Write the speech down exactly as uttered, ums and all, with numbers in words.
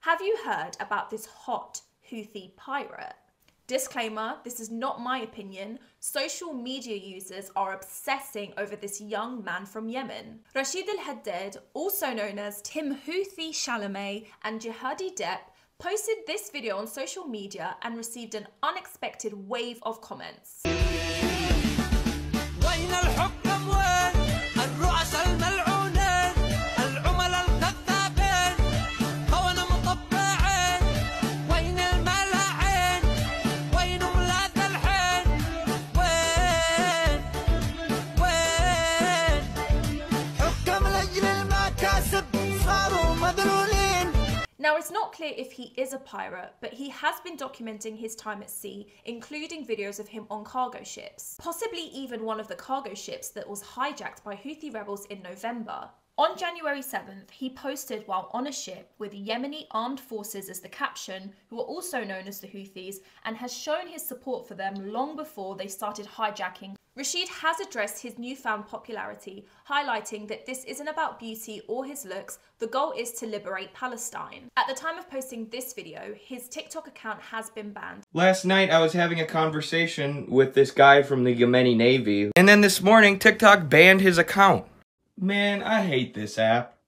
Have you heard about this hot Houthi pirate? Disclaimer, this is not my opinion. Social media users are obsessing over this young man from Yemen. Rashid al-Haddad, also known as Tim Houthi Chalamet and Jihadi Depp, posted this video on social media and received an unexpected wave of comments. Now, it's not clear if he is a pirate, but he has been documenting his time at sea, including videos of him on cargo ships, possibly even one of the cargo ships that was hijacked by Houthi rebels in November. On January seventh, he posted while on a ship with Yemeni armed forces as the caption, who are also known as the Houthis, and has shown his support for them long before they started hijacking. Rashid has addressed his newfound popularity, highlighting that this isn't about beauty or his looks, the goal is to liberate Palestine. At the time of posting this video, his TikTok account has been banned. Last night I was having a conversation with this guy from the Yemeni Navy, and then this morning TikTok banned his account. Man, I hate this app.